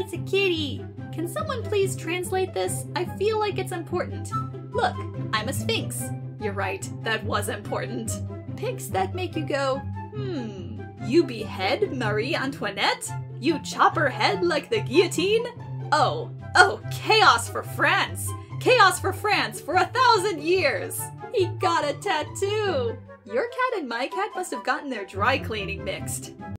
it's a kitty. Can someone please translate this? I feel like it's important. Look, I'm a sphinx. You're right, that was important. Pics that make you go, You behead Marie Antoinette? You chop her head like the guillotine? Oh, chaos for France! Chaos for France for 1,000 years! He got a tattoo! Your cat and my cat must have gotten their dry cleaning mixed.